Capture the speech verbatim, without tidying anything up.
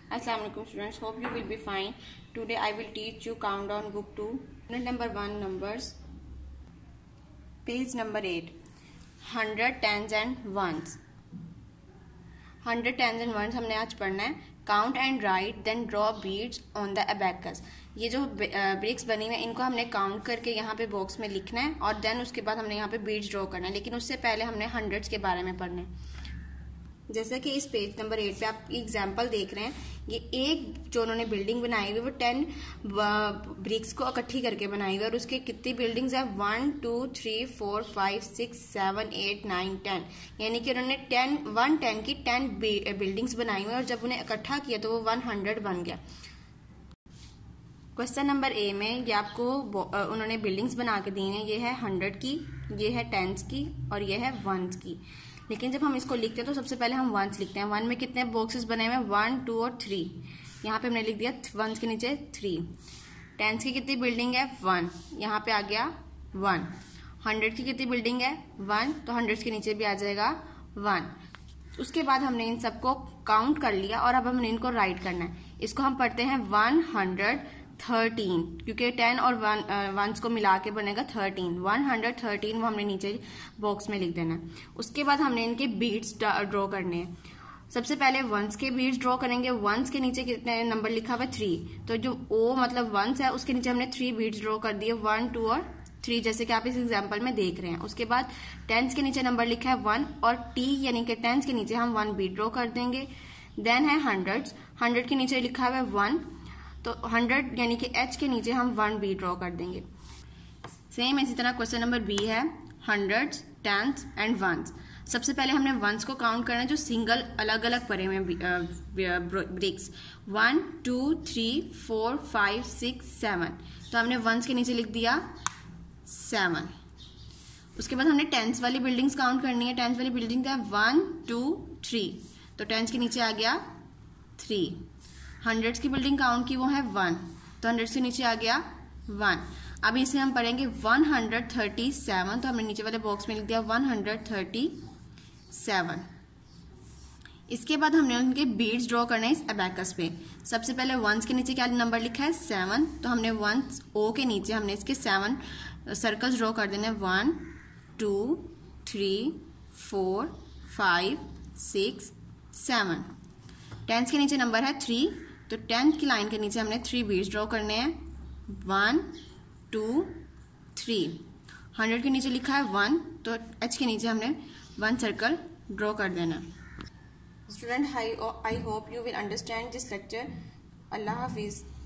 Assalamu alaikum students, hope you will be fine. Today I will teach you countdown book two, unit number one, numbers, page number eight. Hundred, tens and ones. Hundred, tens and ones हमने आज पढ़ना है. Count and write, then draw beads on the abacus. ये जो BRICS बनी हुई है इनको हमने काउंट करके यहाँ पे बॉक्स में लिखना है और देन उसके बाद हमने यहाँ पे बीड्स ड्रॉ करना है. लेकिन उससे पहले हमने हंड्रेड्स के बारे में पढ़ना है. जैसे कि इस पेज नंबर एट पे आप एग्जाम्पल देख रहे हैं, ये एक जो उन्होंने बिल्डिंग बनाई हुई वो टेन ब्रिक्स को इकट्ठी करके बनाई हुई है और उसके कितनी बिल्डिंग्स है, one two three four five six seven eight nine ten, यानी कि उन्होंने टेन वन टेन की टेन बिल्डिंग्स बनाई हुई है और जब उन्हें इकट्ठा किया तो वो वन हंड्रेड बन गया. क्वेश्चन नंबर ए में ये आपको उन्होंने बिल्डिंग्स बना के दी हैं. ये है हंड्रेड की, ये है टेंस की और ये है वंस की. लेकिन जब हम इसको लिखते हैं तो सबसे पहले हम वंस लिखते हैं. वन में कितने बॉक्सेस बने हुए हैं, वन टू और थ्री. यहाँ पे हमने लिख दिया वंस के नीचे थ्री. टेंस की कितनी बिल्डिंग है, वन, यहाँ पे आ गया वन. हंड्रेड की कितनी बिल्डिंग है, वन, तो हंड्रेड के नीचे भी आ जाएगा वन. उसके बाद हमने इन सबको काउंट कर लिया और अब हमने इनको राइट करना है. इसको हम पढ़ते हैं वन हंड्रेड थर्टीन, क्योंकि टेन और वन वंस को मिला के बनेगा थर्टीन. वन हंड्रेड थर्टीन वो हमने नीचे बॉक्स में लिख देना है. उसके बाद हमने इनके बीट्स ड्रॉ करने हैं. सबसे पहले वंस के बीट्स ड्रॉ करेंगे. वंस के नीचे कितने नंबर लिखा हुआ है, थ्री, तो जो ओ मतलब वंस है उसके नीचे हमने थ्री बीट्स ड्रॉ कर दिए, वन टू और थ्री, जैसे कि आप इस एग्जाम्पल में देख रहे हैं. उसके बाद टेंस के नीचे नंबर लिखा है वन और टी यानी कि टेंस के नीचे हम वन बीट ड्रॉ कर देंगे. देन है हंड्रेड. हंड्रेड के नीचे लिखा हुआ है वन, तो हंड्रेड यानी कि एच के नीचे हम वन बी ड्रॉ कर देंगे. सेम इसी तरह क्वेश्चन नंबर बी है हंड्रेड, टेंस एंड वंस. सबसे पहले हमने वंस को काउंट करना है जो सिंगल अलग अलग पड़े हुए bricks, one two three four five six seven, तो हमने वंस के नीचे लिख दिया सेवन. उसके बाद हमने टेंस वाली बिल्डिंग्स काउंट करनी है. टेंस वाली बिल्डिंग है वन टू थ्री, तो टेंस के नीचे आ गया थ्री. हंड्रेड्स की बिल्डिंग काउंट की वो है वन, तो हंड्रेड से नीचे आ गया वन. अब इसे हम पढ़ेंगे वन हंड्रेड थर्टी सेवन, तो हमने नीचे वाले बॉक्स में लिख दिया वन हंड्रेड थर्टी सेवन. इसके बाद हमने उनके बीड्स ड्रॉ करना है इस अबैकस पे. सबसे पहले वंस के नीचे क्या नंबर लिखा है, सेवन, तो हमने वंस ओ के नीचे हमने इसके सेवन सर्कल्स ड्रॉ कर देने. One two three four five six seven. Tens के नीचे नंबर है थ्री, तो टेंथ की लाइन के नीचे हमने थ्री बीड्स ड्रॉ करने हैं, वन टू थ्री. हंड्रेड के नीचे लिखा है वन, तो एच के नीचे हमने वन सर्कल ड्रॉ कर देना. Student, I I hope you will understand this lecture. अल्लाह हाफिज.